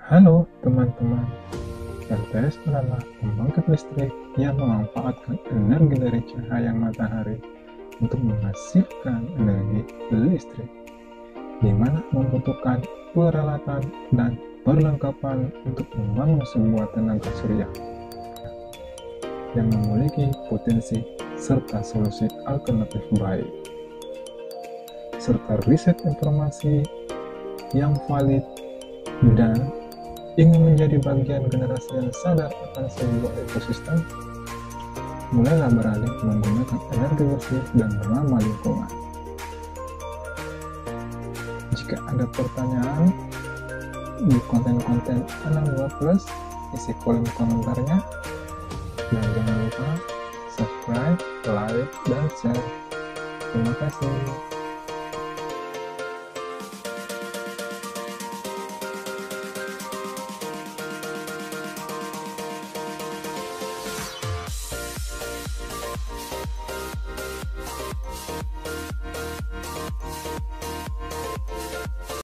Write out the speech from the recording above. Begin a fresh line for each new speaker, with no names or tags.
Halo teman-teman, LTS adalah pembangkit listrik yang memanfaatkan energi dari cahaya matahari untuk menghasilkan energi listrik, di mana membutuhkan peralatan dan perlengkapan untuk membangun sebuah tenaga surya yang memiliki potensi serta solusi alternatif baik, serta riset informasi yang valid dan ingin menjadi bagian generasi yang sadar akan sebuah ekosistem, mulailah beralih menggunakan energi bersih dan ramah lingkungan. Jika ada pertanyaan di konten-konten Alam 2 Plus, isi kolom komentarnya, dan jangan lupa subscribe, like, dan share. Terima kasih.